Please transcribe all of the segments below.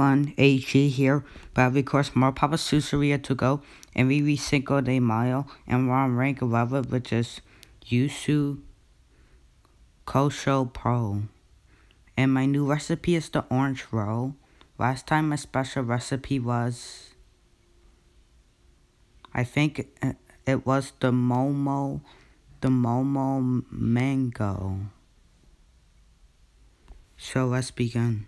everyone, AG here, but of course more Papa Susaria to go, and Vivi Cinco de Mayo, and we're on rank 11, which is Yusu Kosho Pro. And my new recipe is the orange roll. Last time my special recipe was, I think it was the Momo Mango. So let's begin.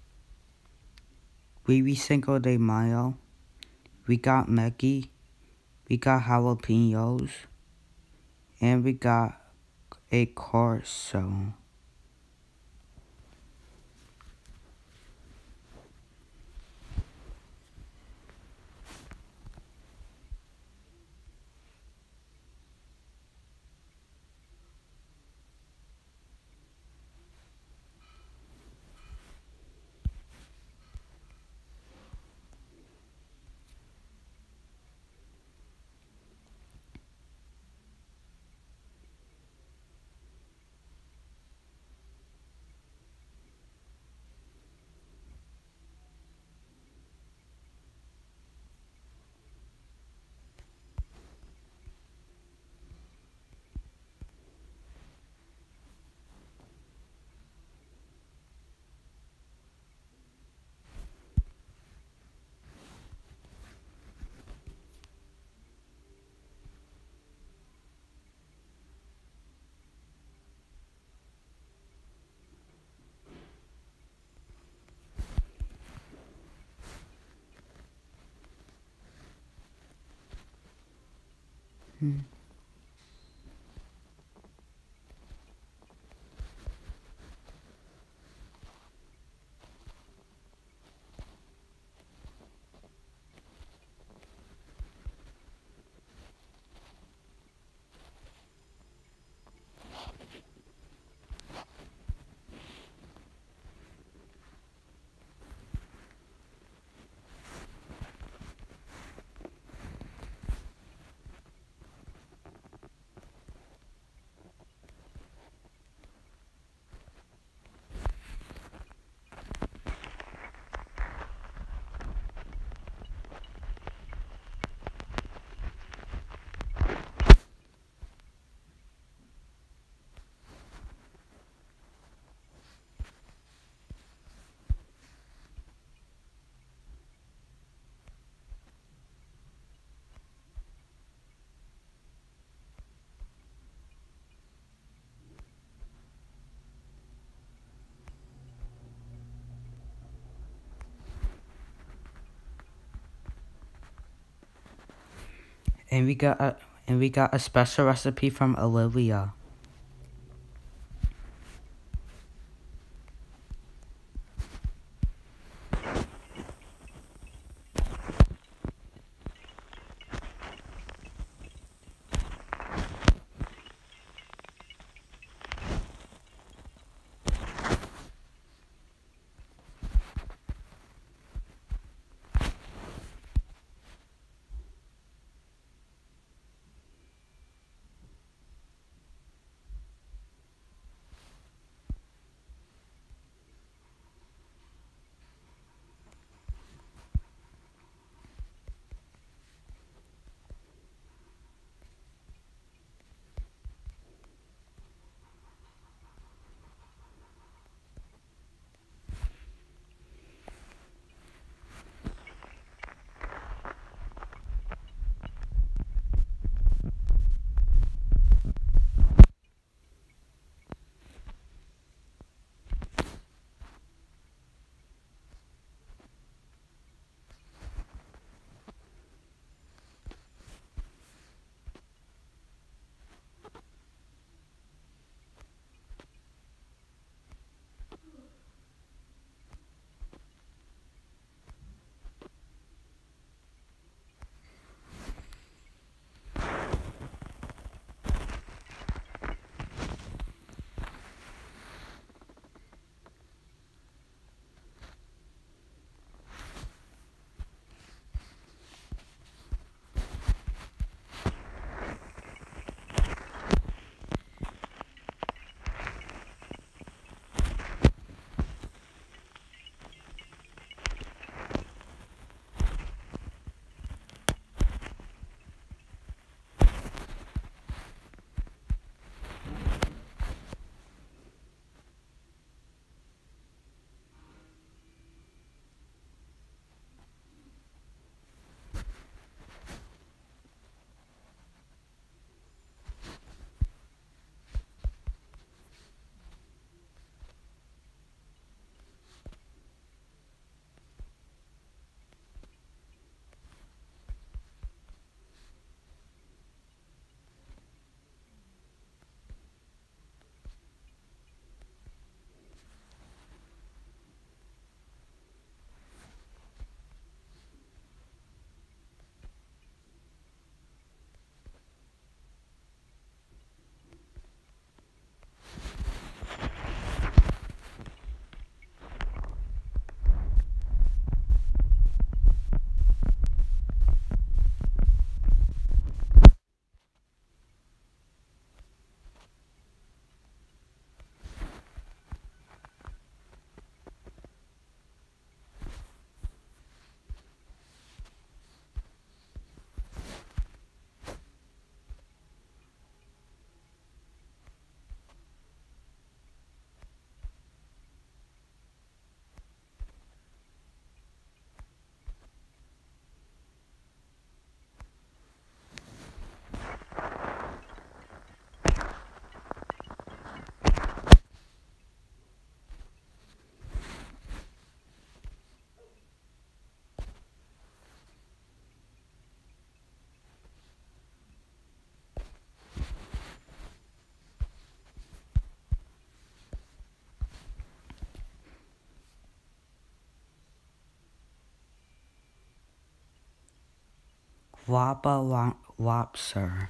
Vivi Cinco de Mayo. We got Maggi, we got jalapenos, and we got a Corso. And we got a special recipe from Olivia. Wabba Lobster.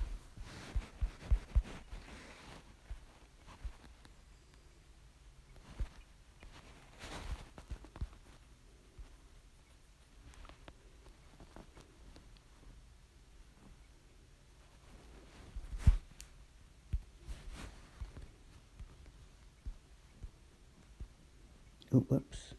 Ooh, whoops.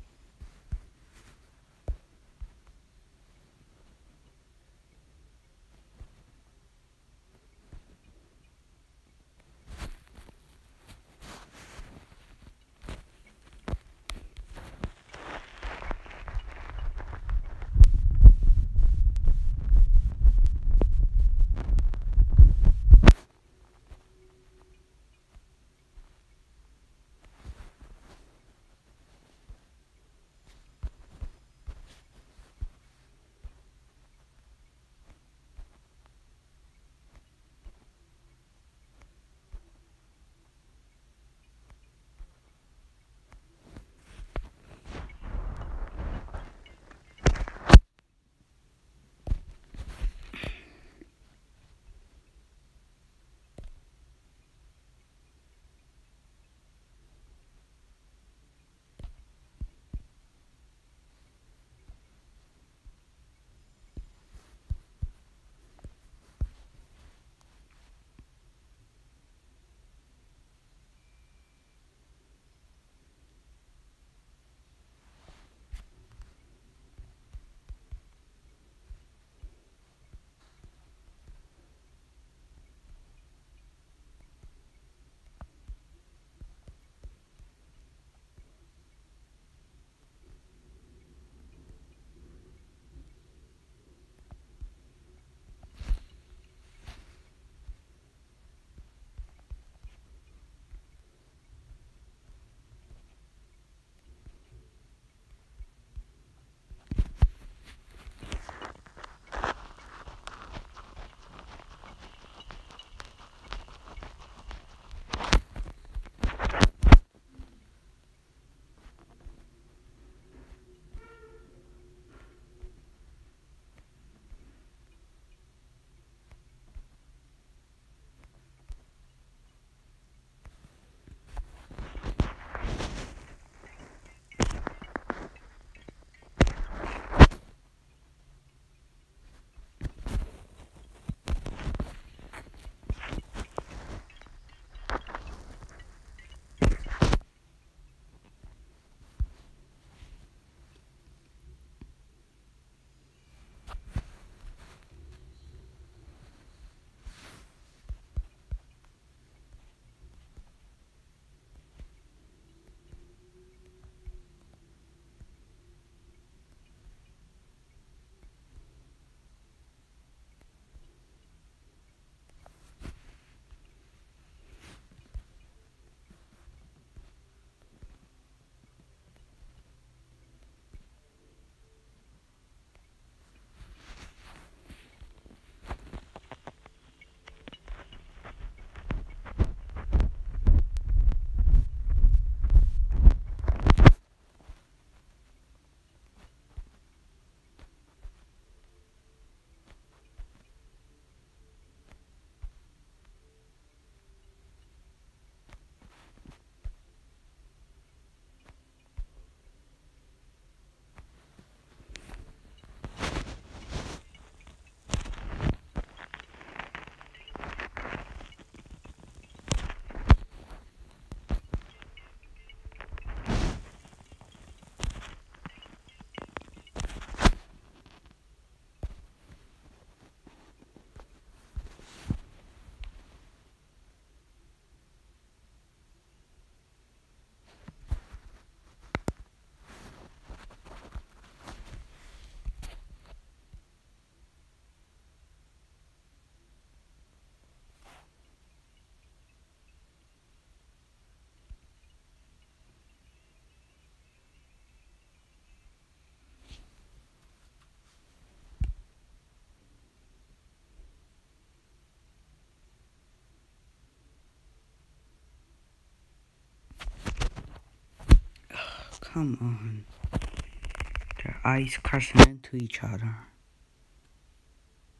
Come on. Their eyes crashing into each other.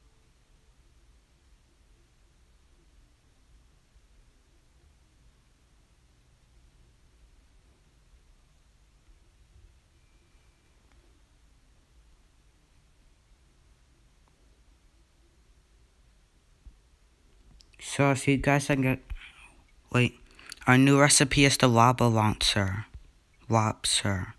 So I'll see you guys again. Wait. Our new recipe is the lava lobster. Lobster.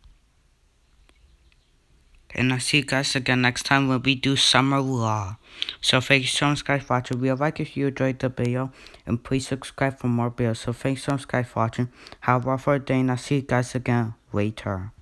And I'll see you guys again next time when we do summer law. So thank you so much guys for watching. Leave a like if you enjoyed the video. And please subscribe for more videos. So thanks so much guys for watching. Have a wonderful day and I'll see you guys again later.